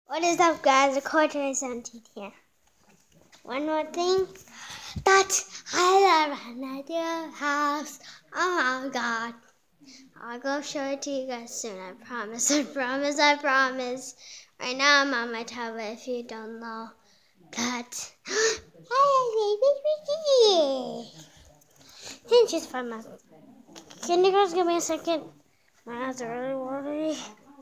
What is up, guys? The quarter is empty here. One more thing that I love at your house. Oh my God. I'll go show it to you guys soon. I promise. I promise. I promise. Right now I'm on my tablet if you don't know that. Can't just find my. Can you guys give me a second? My eyes are really watery.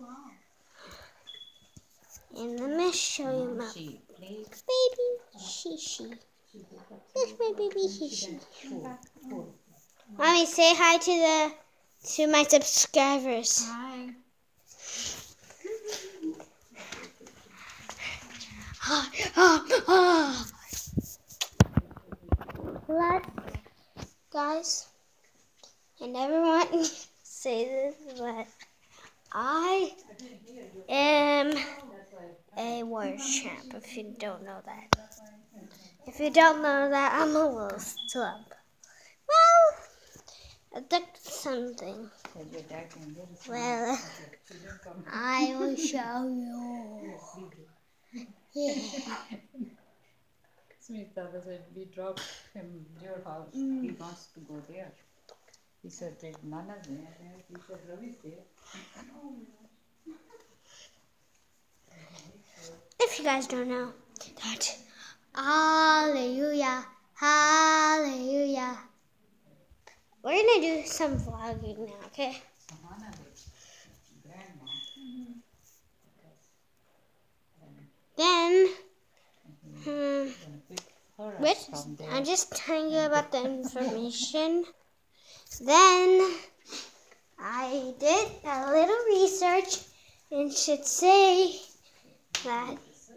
And let me show you my baby Shishi. This is my baby Shishi. Mommy, say hi to my subscribers. Hi. Guys, I never want to say this, but I am a warrior champ, if you don't know that. If you don't know that, I'm a little slump. Well, that's something. Well, I will show you. Yeah. Smita said we dropped him your house. He wants to go there. He said that Nana's there. He said Ravi's there. If you guys don't know that, hallelujah, hallelujah. We're gonna do some vlogging now, okay? Then, I'm just telling you about the information. Then, I did a little research and should say that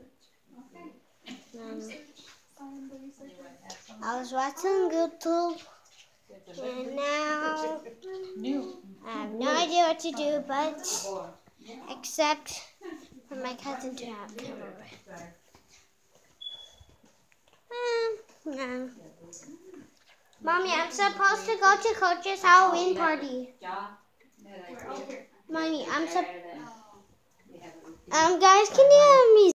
I was watching YouTube and now I have no idea what to do, but except for my cousin to have come over. Mommy, I'm supposed to go to Coach's Halloween party. Mommy, guys, can you hear me?